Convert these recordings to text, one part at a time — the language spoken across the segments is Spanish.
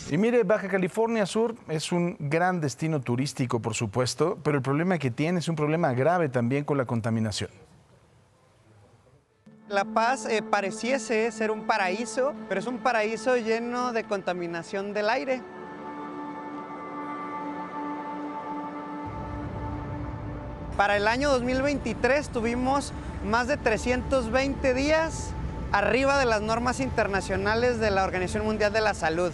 Y mire, Baja California Sur es un gran destino turístico, por supuesto, pero el problema que tiene es un problema grave también con la contaminación. La Paz pareciese ser un paraíso, pero es un paraíso lleno de contaminación del aire. Para el año 2023 tuvimos más de 320 días arriba de las normas internacionales de la Organización Mundial de la Salud.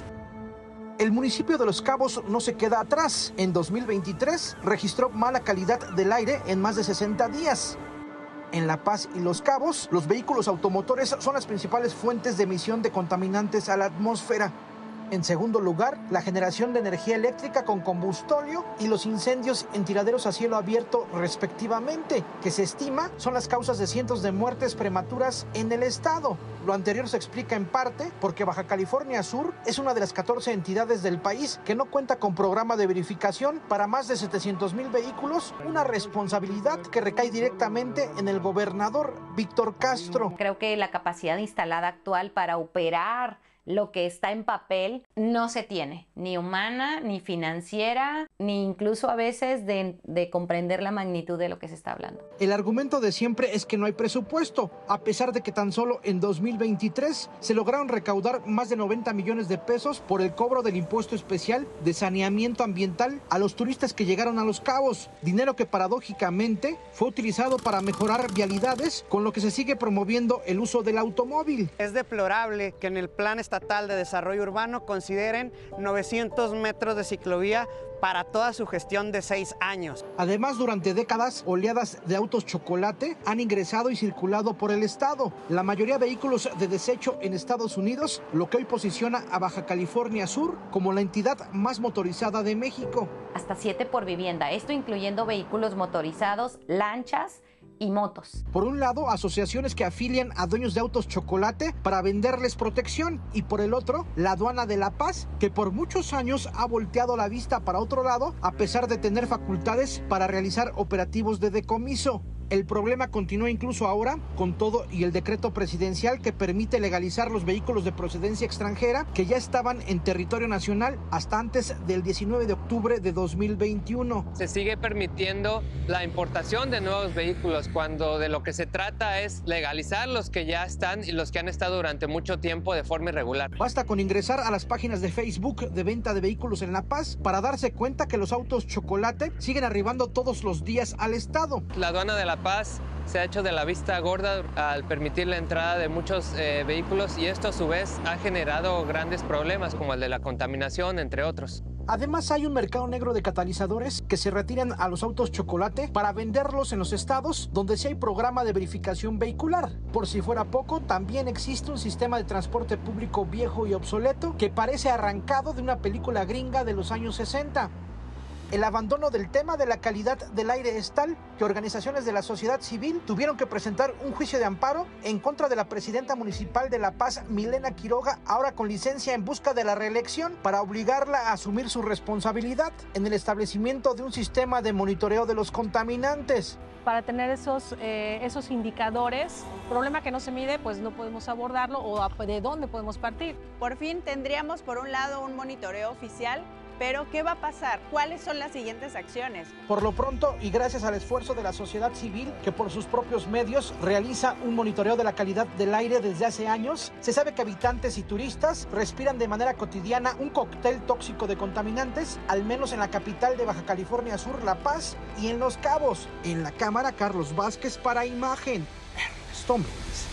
El municipio de Los Cabos no se queda atrás. En 2023 registró mala calidad del aire en más de 60 días. En La Paz y Los Cabos, los vehículos automotores son las principales fuentes de emisión de contaminantes a la atmósfera. En segundo lugar, la generación de energía eléctrica con combustóleo y los incendios en tiraderos a cielo abierto respectivamente, que se estima son las causas de cientos de muertes prematuras en el estado. Lo anterior se explica en parte porque Baja California Sur es una de las 14 entidades del país que no cuenta con programa de verificación para más de 700,000 vehículos, una responsabilidad que recae directamente en el gobernador Víctor Castro. Creo que la capacidad instalada actual para operar lo que está en papel no se tiene, ni humana, ni financiera, ni incluso a veces de comprender la magnitud de lo que se está hablando. El argumento de siempre es que no hay presupuesto, a pesar de que tan solo en 2023 se lograron recaudar más de 90 millones de pesos por el cobro del impuesto especial de saneamiento ambiental a los turistas que llegaron a Los Cabos, dinero que paradójicamente fue utilizado para mejorar vialidades, con lo que se sigue promoviendo el uso del automóvil. Es deplorable que en el Plan Estatal de Desarrollo Urbano consideren 900 metros de ciclovía para toda su gestión de 6 años. Además, durante décadas, oleadas de autos chocolate han ingresado y circulado por el estado. La mayoría de vehículos de desecho en Estados Unidos, lo que hoy posiciona a Baja California Sur como la entidad más motorizada de México. Hasta 7 por vivienda, esto incluyendo vehículos motorizados, lanchas y motos. Por un lado, asociaciones que afilian a dueños de autos chocolate para venderles protección, y por el otro, la aduana de La Paz, que por muchos años ha volteado la vista para otro lado, a pesar de tener facultades para realizar operativos de decomiso. El problema continúa incluso ahora con todo y el decreto presidencial que permite legalizar los vehículos de procedencia extranjera que ya estaban en territorio nacional hasta antes del 19 de octubre de 2021. Se sigue permitiendo la importación de nuevos vehículos cuando de lo que se trata es legalizar los que ya están y los que han estado durante mucho tiempo de forma irregular. Basta con ingresar a las páginas de Facebook de venta de vehículos en La Paz para darse cuenta que los autos chocolate siguen arribando todos los días al estado. La aduana de La Paz se ha hecho de la vista gorda al permitir la entrada de muchos vehículos, y esto a su vez ha generado grandes problemas como el de la contaminación, entre otros. Además, hay un mercado negro de catalizadores que se retiran a los autos chocolate para venderlos en los estados donde sí hay programa de verificación vehicular. Por si fuera poco, también existe un sistema de transporte público viejo y obsoleto que parece arrancado de una película gringa de los años 60. El abandono del tema de la calidad del aire es tal que organizaciones de la sociedad civil tuvieron que presentar un juicio de amparo en contra de la presidenta municipal de La Paz, Milena Quiroga, ahora con licencia, en busca de la reelección, para obligarla a asumir su responsabilidad en el establecimiento de un sistema de monitoreo de los contaminantes. Para tener esos indicadores, problema que no se mide, pues no podemos abordarlo, o de dónde podemos partir. Por fin tendríamos por un lado un monitoreo oficial, pero ¿qué va a pasar? ¿Cuáles son las siguientes acciones? Por lo pronto, y gracias al esfuerzo de la sociedad civil, que por sus propios medios realiza un monitoreo de la calidad del aire desde hace años, se sabe que habitantes y turistas respiran de manera cotidiana un cóctel tóxico de contaminantes, al menos en la capital de Baja California Sur, La Paz, y en Los Cabos. En la cámara, Carlos Vázquez para Imagen. Ernesto Méndez.